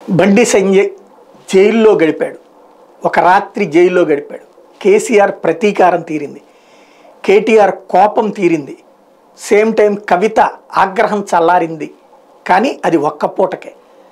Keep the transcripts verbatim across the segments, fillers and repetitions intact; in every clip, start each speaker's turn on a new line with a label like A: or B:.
A: బండి సంజయ్ జైల్లో గడిపాడు, ఒక రాత్రి జైల్లో గడిపాడు. కేసీఆర్ ప్రతీకారం తీరింది, కేటీఆర్ కోపం తీరింది, సేమ్ టైం కవిత ఆగ్రహం చల్లారింది. కానీ అది ఒక్క పూటకే.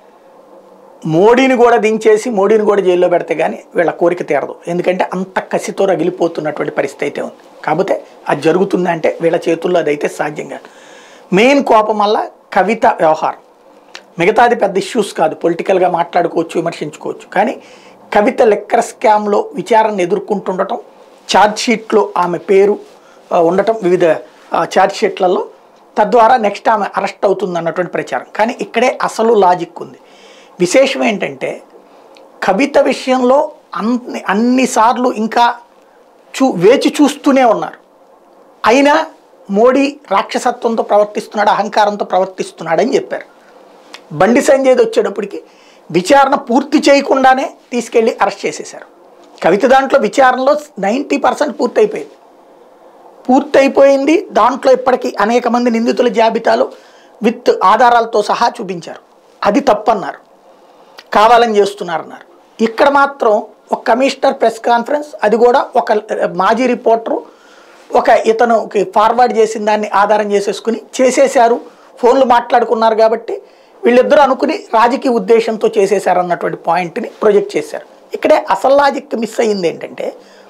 A: మోడీని కూడా దించేసి మోడీని కూడా జైల్లో పెడితే కానీ వీళ్ళ కోరిక తీరదు. ఎందుకంటే అంత కసితో రగిలిపోతున్నటువంటి పరిస్థితి అయితే ఉంది. కాకపోతే అది జరుగుతుందంటే వీళ్ళ చేతుల్లో అదైతే సాధ్యం కాదు. మెయిన్ కోపం వల్ల కవిత వ్యవహారం, మిగతాది పెద్ద ఇష్యూస్ కాదు, పొలిటికల్గా మాట్లాడుకోవచ్చు, విమర్శించుకోవచ్చు. కానీ కవిత లెక్కర్ స్కామ్లో విచారణ ఎదుర్కొంటుండటం, ఛార్జ్షీట్లో ఆమె పేరు ఉండటం వివిధ ఛార్జ్షీట్లలో, తద్వారా నెక్స్ట్ ఆమె అరెస్ట్ అవుతుంది అన్నటువంటి ప్రచారం. కానీ ఇక్కడే అసలు లాజిక్ ఉంది. విశేషం ఏంటంటే కవిత విషయంలో అన్ని అన్నిసార్లు ఇంకా చూ వేచి చూస్తూనే ఉన్నారు. అయినా మోడీ రాక్షసత్వంతో ప్రవర్తిస్తున్నాడు, అహంకారంతో ప్రవర్తిస్తున్నాడని చెప్పారు. బండి సంజయ్ వచ్చేటప్పటికి విచారణ పూర్తి చేయకుండానే తీసుకెళ్ళి అరెస్ట్ చేసేశారు. కవిత దాంట్లో విచారణలో నైంటీ పర్సెంట్ పూర్తయిపోయింది పూర్తయిపోయింది దాంట్లో ఇప్పటికీ అనేక మంది నిందితుల జాబితాలో విత్ ఆధారాలతో సహా చూపించారు. అది తప్పన్నారు, కావాలని చేస్తున్నారన్నారు. ఇక్కడ మాత్రం ఒక కమిషనర్ ప్రెస్ కాన్ఫరెన్స్, అది కూడా ఒక మాజీ రిపోర్టరు ఒక ఇతను ఫార్వర్డ్ చేసిన దాన్ని ఆధారం చేసేసుకుని చేసేశారు, ఫోన్లు మాట్లాడుకున్నారు కాబట్టి వీళ్ళిద్దరూ అనుకుని రాజకీయ ఉద్దేశంతో చేసేశారు అన్నటువంటి పాయింట్ని ప్రొజెక్ట్ చేశారు. ఇక్కడే అసలు లాజిక్ మిస్ అయ్యింది ఏంటంటే,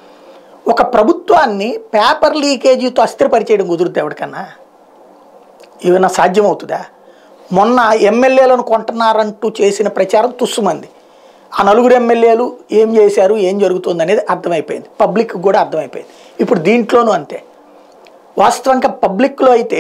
A: ఒక ప్రభుత్వాన్ని పేపర్ లీకేజీతో అస్థిరపరిచేయడం కుదురుతుంది ఎవరికన్నా? ఏమైనా సాధ్యమవుతుందా? మొన్న ఎమ్మెల్యేలను కొంటున్నారంటూ చేసిన ప్రచారం తుస్సుమంది. ఆ నలుగురు ఎమ్మెల్యేలు ఏం చేశారు, ఏం జరుగుతుంది అనేది అర్థమైపోయింది, పబ్లిక్ కూడా అర్థమైపోయింది. ఇప్పుడు దీంట్లోనూ అంతే. వాస్తవంగా పబ్లిక్లో అయితే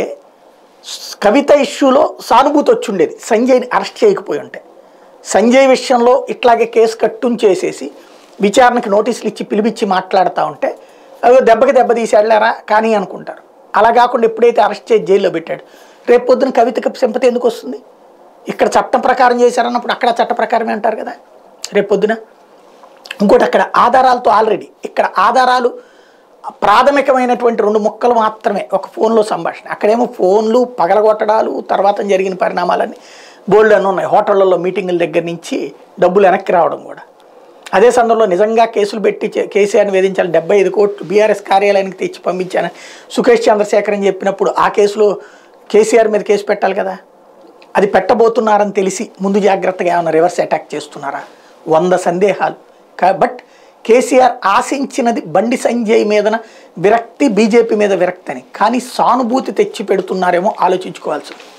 A: కవిత ఇష్యూలో సానుభూతి వచ్చి ఉండేది, సంజయ్ని అరెస్ట్ చేయకపోయి ఉంటే. సంజయ్ విషయంలో ఇట్లాగే కేసు కట్టుని చేసేసి విచారణకి నోటీసులు ఇచ్చి పిలిపించి మాట్లాడుతూ ఉంటే అవి దెబ్బకి దెబ్బ తీసాడులేరా కానీ అనుకుంటారు. అలా కాకుండా ఎప్పుడైతే అరెస్ట్ చేసి జైల్లో పెట్టాడు, రేపు పొద్దున కవితకి సింపతి ఎందుకు వస్తుంది? ఇక్కడ చట్టం ప్రకారం చేశారన్నప్పుడు అక్కడ చట్ట ప్రకారమే అంటారు కదా రేపు పొద్దున. ఇంకోటి అక్కడ ఆధారాలతో ఆల్రెడీ, ఇక్కడ ఆధారాలు ప్రాథమికమైనటువంటి రెండు ముక్కలు మాత్రమే, ఒక ఫోన్లో సంభాషణ. అక్కడేమో ఫోన్లు పగలగొట్టడాలు, తర్వాత జరిగిన పరిణామాలన్నీ బోల్డ్ అని ఉన్నాయి. హోటళ్లలో మీటింగుల దగ్గర నుంచి డబ్బులు వెనక్కి రావడం కూడా. అదే సందర్భంలో నిజంగా కేసులు పెట్టి కేసీఆర్ని వేధించాలని డెబ్బై ఐదు కోట్లు బీఆర్ఎస్ కార్యాలయానికి తెచ్చి పంపించానని సుఖేష్ చంద్రశేఖర్ అని చెప్పినప్పుడు ఆ కేసులో కేసీఆర్ మీద కేసు పెట్టాలి కదా. అది పెట్టబోతున్నారని తెలిసి ముందు జాగ్రత్తగా ఏమైనా రివర్స్ అటాక్ చేస్తున్నారా? వంద సందేహాలు. బట్ కేసీఆర్ ఆశించినది బండి సంజయ్ మీదన విరక్తి, బీజేపీ మీద విరక్తి అని. కానీ సానుభూతి తెచ్చి పెడుతున్నారేమో ఆలోచించుకోవాల్సింది.